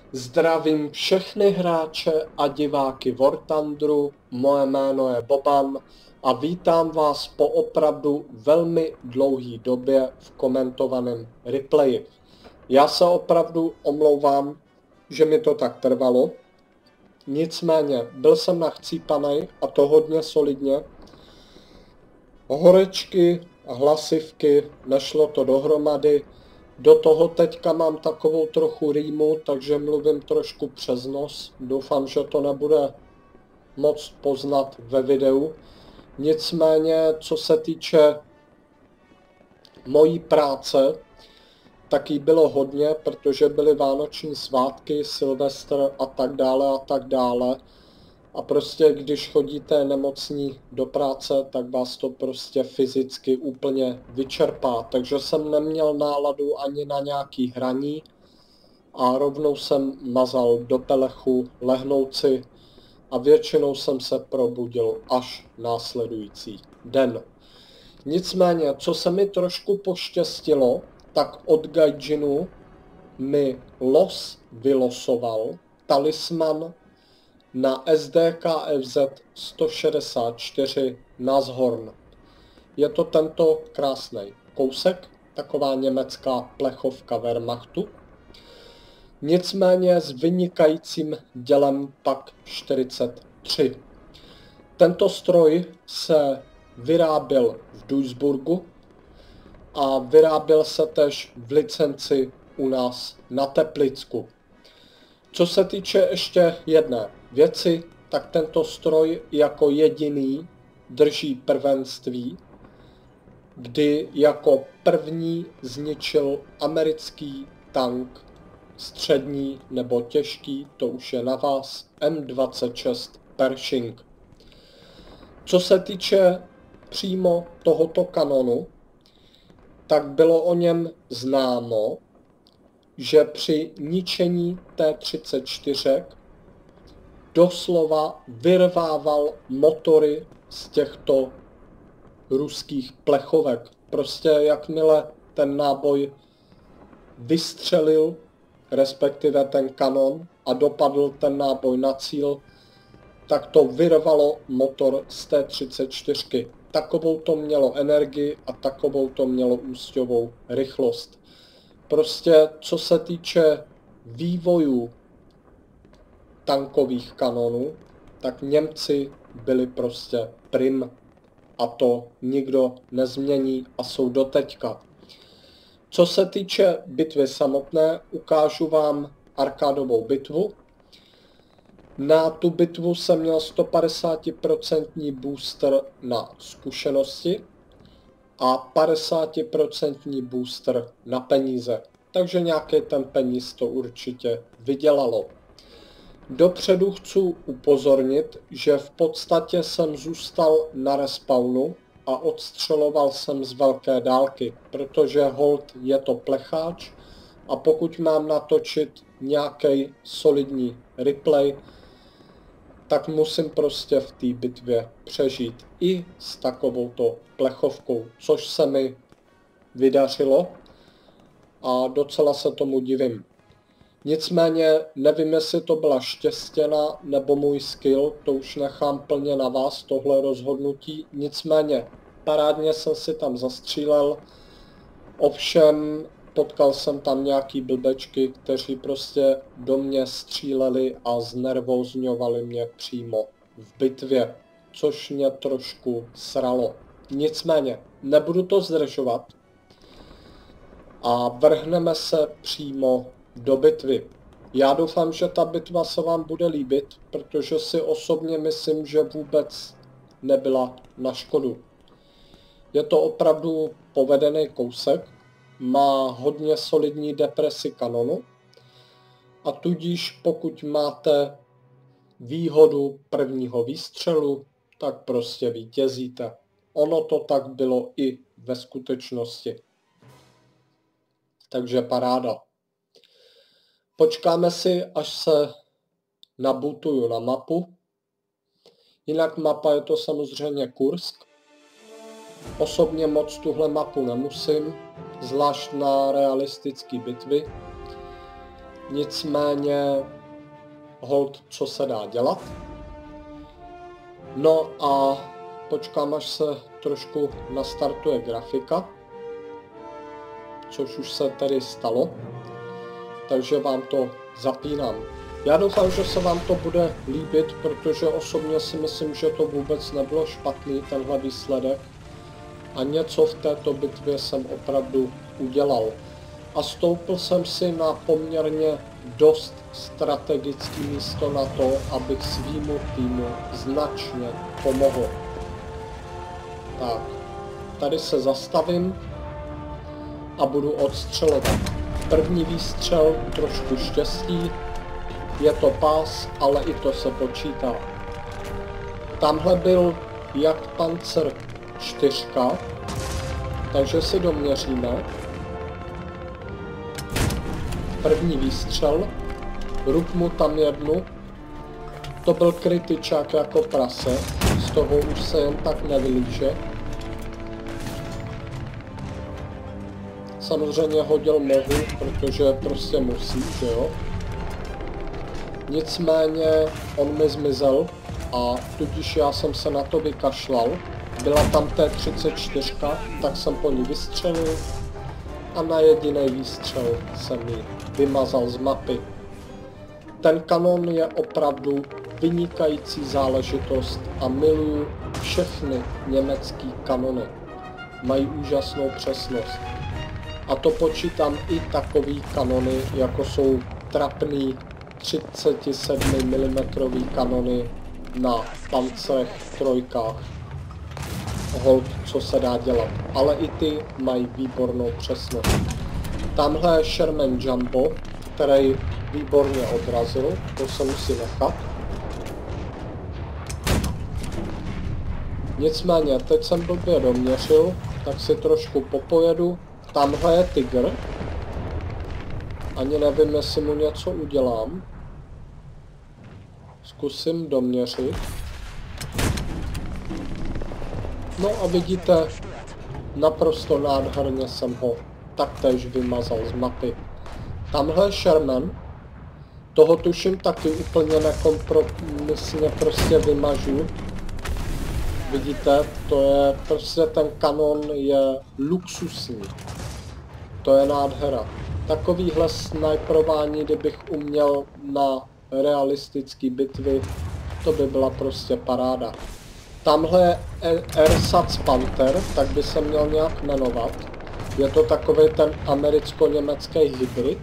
Zdravím všechny hráče a diváky War Thunderu, moje jméno je Boban a vítám vás po opravdu velmi dlouhé době v komentovaném replayi. Já se opravdu omlouvám, že mi to tak trvalo, nicméně byl jsem nachcípanej a to hodně solidně. Horečky a hlasivky, nešlo to dohromady. Do toho teďka mám takovou trochu rýmu, takže mluvím trošku přes nos. Doufám, že to nebude moc poznat ve videu. Nicméně, co se týče mojí práce, tak jí bylo hodně, protože byly vánoční svátky, Silvestr a tak dále a tak dále. A prostě, když chodíte nemocní do práce, tak vás to prostě fyzicky úplně vyčerpá. Takže jsem neměl náladu ani na nějaký hraní a rovnou jsem mazal do pelechu lehnout si a většinou jsem se probudil až následující den. Nicméně, co se mi trošku poštěstilo, tak od Gaijinu mi los vylosoval talisman na SDKFZ 164 Nashorn. Je to tento krásný kousek, taková německá plechovka Wehrmachtu. Nicméně s vynikajícím dělem PAK 43. Tento stroj se vyráběl v Duisburgu a vyráběl se též v licenci u nás na Teplicku. Co se týče ještě jedné věci, tak tento stroj jako jediný drží prvenství, kdy jako první zničil americký tank střední nebo těžký, to už je na vás, M26 Pershing. Co se týče přímo tohoto kanonu, tak bylo o něm známo, že při ničení T-34 doslova vyrvával motory z těchto ruských plechovek. Prostě jakmile ten náboj vystřelil, respektive ten kanon, a dopadl ten náboj na cíl, tak to vyrvalo motor z T-34. Takovou to mělo energii a takovou to mělo úsťovou rychlost. Prostě co se týče vývojů tankových kanonů, tak Němci byli prostě prim a to nikdo nezmění a jsou doteďka. Co se týče bitvy samotné, ukážu vám arkádovou bitvu. Na tu bitvu jsem měl 150% booster na zkušenosti a 50% booster na peníze. Takže nějaký ten peníz to určitě vydělalo. Dopředu chci upozornit, že v podstatě jsem zůstal na respawnu a odstřeloval jsem z velké dálky, protože hold je to plecháč a pokud mám natočit nějaký solidní replay, tak musím prostě v té bitvě přežít i s takovouto plechovkou, což se mi vydařilo a docela se tomu divím. Nicméně nevím, jestli to byla štěstěna nebo můj skill, to už nechám plně na vás, tohle rozhodnutí. Nicméně parádně jsem si tam zastřílel, ovšem potkal jsem tam nějaký blbečky, kteří prostě do mě stříleli a znervózňovali mě přímo v bitvě, což mě trošku sralo. Nicméně nebudu to zdržovat a vrhneme se přímo do bitvy. Já doufám, že ta bitva se vám bude líbit, protože si osobně myslím, že vůbec nebyla na škodu. Je to opravdu povedený kousek, má hodně solidní depresi kanonu a tudíž pokud máte výhodu prvního výstřelu, tak prostě vítězíte. Ono to tak bylo i ve skutečnosti. Takže paráda. Počkáme si, až se nabutuju na mapu. Jinak mapa je to samozřejmě Kursk. Osobně moc tuhle mapu nemusím, zvlášť na realistické bitvy. Nicméně hold, co se dá dělat. No a počkám, až se trošku nastartuje grafika, což už se tedy stalo, takže vám to zapínám. Já doufám, že se vám to bude líbit, protože osobně si myslím, že to vůbec nebylo špatný, tenhle výsledek. A něco v této bitvě jsem opravdu udělal. A stoupil jsem si na poměrně dost strategické místo na to, abych svýmu týmu značně pomohl. Tak, tady se zastavím a budu odstřelovat. První výstřel, trošku štěstí, je to pás, ale i to se počítá. Tamhle byl jak Panzer 4, takže si doměříme. První výstřel, rub mu tam jednu, to byl kritičák jako prase, z toho už se jen tak nevylíže. Samozřejmě hodil nohu, protože prostě musí, že jo. Nicméně on mi zmizel a tudíž já jsem se na to vykašlal. Byla tam T-34, tak jsem po ní vystřelil a na jediný výstřel jsem ji vymazal z mapy. Ten kanon je opravdu vynikající záležitost a miluju všechny německé kanony. Mají úžasnou přesnost. A to počítám i takový kanony, jako jsou trapný 37 mm kanony na Panzerech 3. Hold, co se dá dělat. Ale i ty mají výbornou přesnost. Tamhle je Sherman Jumbo, který výborně odrazil, to se musí nechat. Nicméně, teď jsem blbě doměřil, tak si trošku popojedu. Tamhle je Tiger. Ani nevím, jestli mu něco udělám. Zkusím doměřit. No a vidíte, naprosto nádherně jsem ho taktéž vymazal z mapy. Tamhle je Sherman. Toho tuším taky úplně nekompromisně prostě vymažu. Vidíte, to je prostě ten kanon je luxusní. To je nádhera. Takovýhle snajperování, kdybych uměl na realistické bitvy, to by byla prostě paráda. Tamhle je Ersatz Panther, tak by se měl nějak jmenovat. Je to takový ten americko-německý hybrid.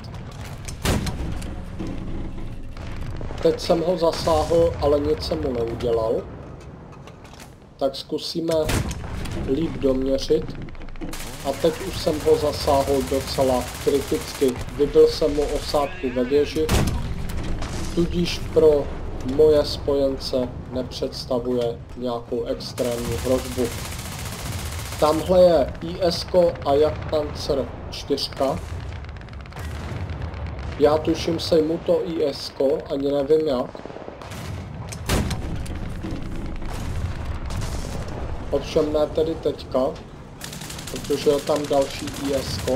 Teď jsem ho zasáhl, ale nic jsem mu neudělal. Tak zkusíme líp doměřit. A teď už jsem ho zasáhl docela kriticky. Vybil jsem mu osádku ve věži, tudíž pro moje spojence nepředstavuje nějakou extrémní hrozbu. Tamhle je IS-ko a jak Panzer 4. Já tuším sejmu to IS-ko, ani nevím jak. Ovšem ne tedy teďka, protože je tam další IS-ko.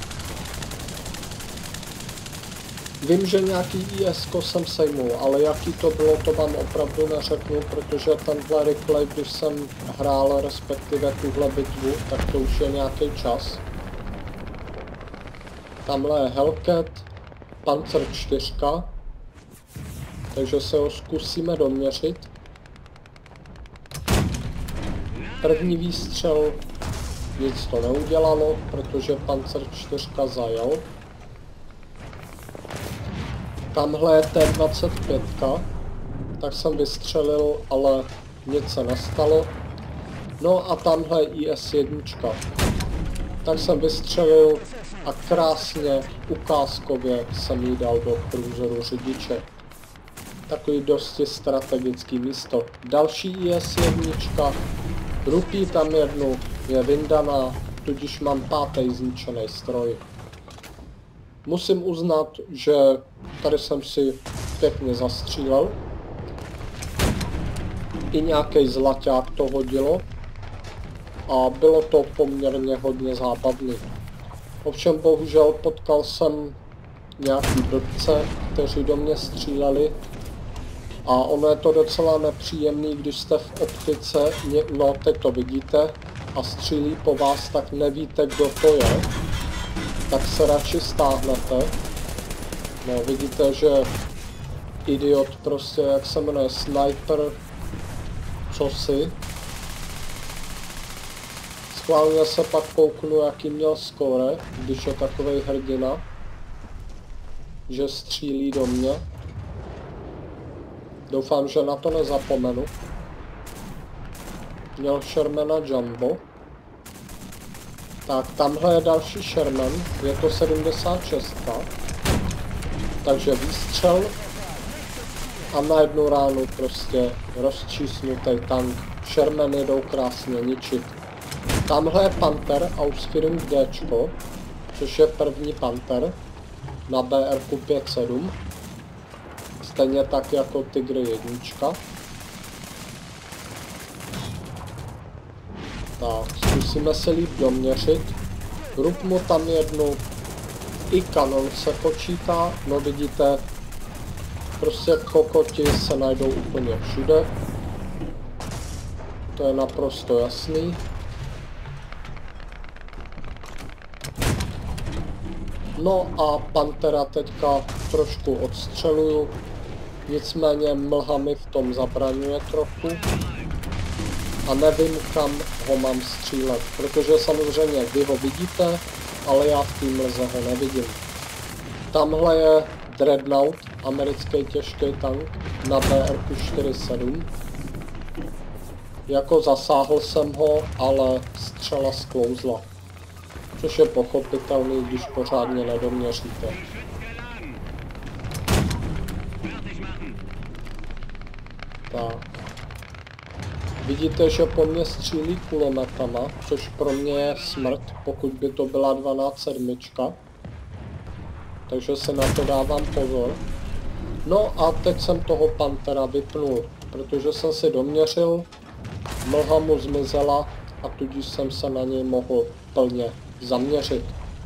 Vím, že nějaký IS-ko jsem sejmul, ale jaký to bylo, to vám opravdu neřeknu, protože tenhle replay, když jsem hrál, respektive tuhle bitvu, tak to už je nějaký čas. Tamhle je Hellcat, Panzer 4, takže se ho zkusíme doměřit. První výstřel nic to neudělalo, protože Panzer 4 zajel. Tamhle je T-25, tak jsem vystřelil, ale nic se nestalo. No a tamhle je IS-1. Tak jsem vystřelil a krásně ukázkově jsem jí dal do průzoru řidiče. Takový dosti strategický místo. Další IS-1, rupí tam jednu, je vyndaná, tudíž mám 5. zničený stroj. Musím uznat, že tady jsem si pěkně zastřílel. I nějaký zlaťák to hodilo. A bylo to poměrně hodně zábavné. Ovšem bohužel potkal jsem nějaký blbce, kteří do mě stříleli. A ono je to docela nepříjemný, když jste v optice, no teď to vidíte, a střílí po vás, tak nevíte, kdo to je. Tak se radši stáhnete. No vidíte, že idiot prostě, jak se jmenuje, sniper, cosi. Schválně se pak kouknu, jaký měl skóre, když je takovej hrdina, že střílí do mě. Doufám, že na to nezapomenu. Měl Shermana Jumbo. Tak, tamhle je další Sherman, je to 76. Takže výstřel a na jednu ránu prostě rozčísnutý tank. Shermany jdou krásně ničit. Tamhle je Panther Ausführung D, což je první Panther na BR 57. Stejně tak jako Tiger 1. Tak, zkusíme se líp doměřit. Rub mu tam jednu. I kanon se počítá, no vidíte, prostě kokoti se najdou úplně všude. To je naprosto jasný. No a Panthera teďka trošku odstřeluju, nicméně mlha mi v tom zabraňuje trochu. A nevím, kam ho mám střílet, protože samozřejmě vy ho vidíte, ale já v té mlze ho nevidím. Tamhle je Dreadnought, americký těžký tank na BR-47. Jako zasáhl jsem ho, ale střela sklouzla. Což je pochopitelný, když pořádně nedoměříte. Tak. Vidíte, že po mně střílí kulometama, což pro mě je smrt, pokud by to byla 12-7. Takže se na to dávám pozor. No a teď jsem toho Panthera vypnul, protože jsem si doměřil, mlha mu zmizela a tudíž jsem se na něj mohl plně zaměřit.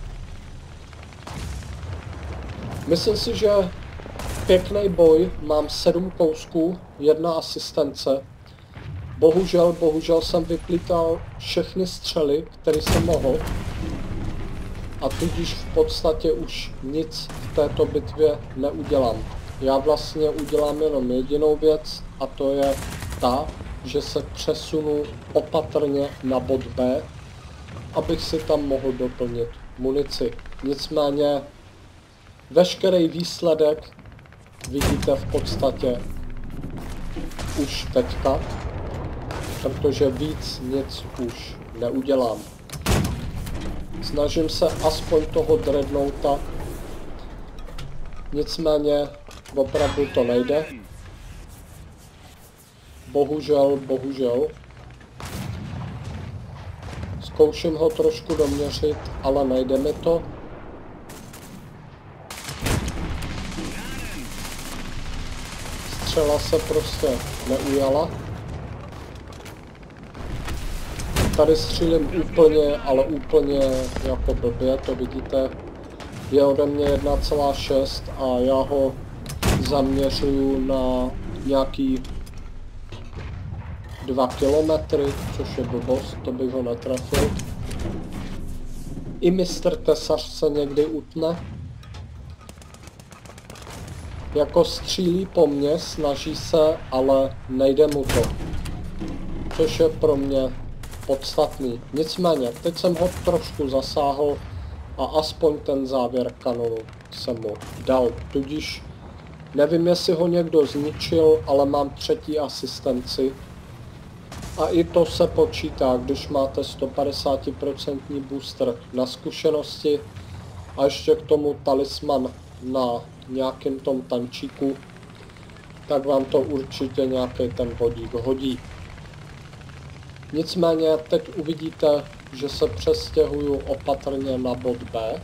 Myslím si, že pěkný boj, mám 7 kousků, 1 asistence. Bohužel jsem vyplítal všechny střely, které jsem mohl. A tudíž v podstatě už nic v této bitvě neudělám. Já vlastně udělám jenom jedinou věc a to je ta, že se přesunu opatrně na bod B, abych si tam mohl doplnit munici. Nicméně veškerý výsledek vidíte v podstatě už teďka, protože víc nic už neudělám. Snažím se aspoň toho Dreadnoughta, nicméně opravdu to nejde. Bohužel. Zkouším ho trošku doměřit, ale nejde mi to. Střela se prostě neujala. Tady střílím úplně, ale úplně jako blbě, to vidíte. Je ode mě 1,6 a já ho zaměřuju na nějaký 2 kilometry, což je blbost, to bych ho netrafil. I mistr Tesař se někdy utne. Jako střílí po mně, snaží se, ale nejde mu to. Což je pro mě podstatný. Nicméně, teď jsem ho trošku zasáhl a aspoň ten závěr kanonu jsem mu dal. Tudíž nevím, jestli ho někdo zničil, ale mám 3. asistenci. A i to se počítá, když máte 150% booster na zkušenosti a ještě k tomu talisman na nějakém tom tančíku, tak vám to určitě nějaký ten bodík hodí. Nicméně teď uvidíte, že se přestěhuju opatrně na bod B.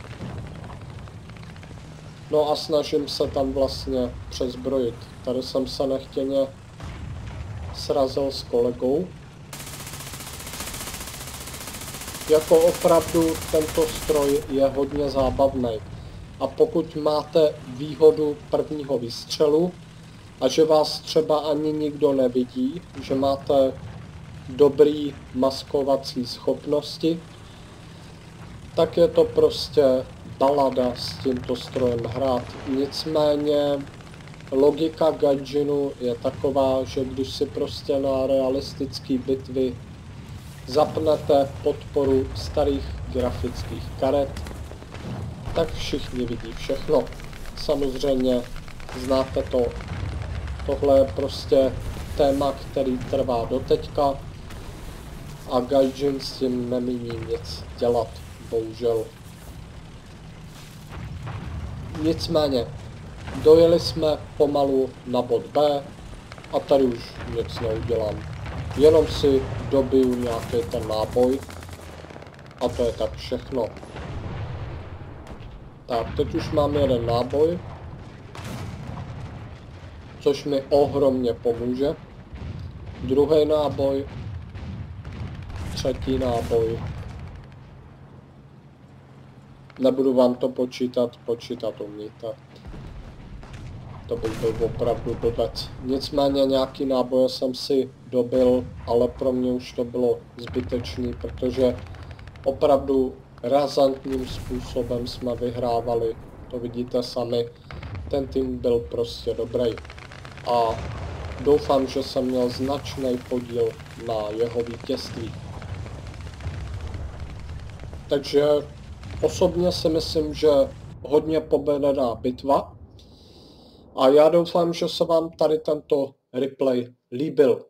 No a snažím se tam vlastně přezbrojit. Tady jsem se nechtěně srazil s kolegou. Jako opravdu tento stroj je hodně zábavný. a pokud máte výhodu prvního výstřelu a že vás třeba ani nikdo nevidí, že máte dobrý maskovací schopnosti, tak je to prostě balada s tímto strojem hrát. Nicméně logika Gaijinu je taková, že když si prostě na realistické bitvy zapnete podporu starých grafických karet, tak všichni vidí všechno. Samozřejmě znáte to. Tohle je prostě téma, který trvá doteďka a Gaijin s tím nemíní nic dělat, bohužel. Nicméně, dojeli jsme pomalu na bod B a tady už nic neudělám. Jenom si dobiju nějaký ten náboj a to je tak všechno. Tak, teď už mám jeden náboj, což mi ohromně pomůže. Druhý náboj, třetí náboj. Nebudu vám to počítat umíte. To bych byl opravdu blbec. Nicméně nějaký náboje jsem si dobil, ale pro mě už to bylo zbytečný, protože opravdu razantním způsobem jsme vyhrávali. To vidíte sami, ten tým byl prostě dobrý. A doufám, že jsem měl značný podíl na jeho vítězství. Takže osobně si myslím, že hodně povedená bitva. A já doufám, že se vám tady tento replay líbil.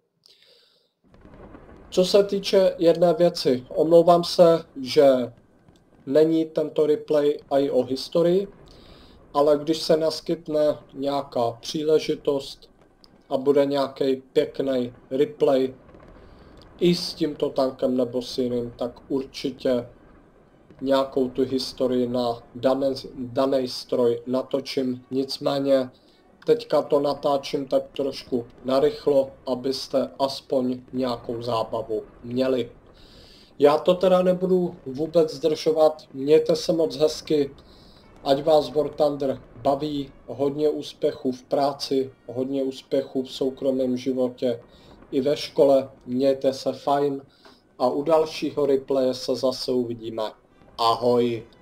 Co se týče jedné věci, omlouvám se, že není tento replay i o historii, ale když se naskytne nějaká příležitost a bude nějaký pěkný replay i s tímto tankem nebo s jiným, tak určitě nějakou tu historii na daný stroj natočím. Nicméně teďka to natáčím tak trošku narychlo, abyste aspoň nějakou zábavu měli. Já to teda nebudu vůbec zdržovat, mějte se moc hezky, ať vás War Thunder baví, hodně úspěchů v práci, hodně úspěchů v soukromém životě i ve škole, mějte se fajn a u dalšího replaye se zase uvidíme. Ahoj!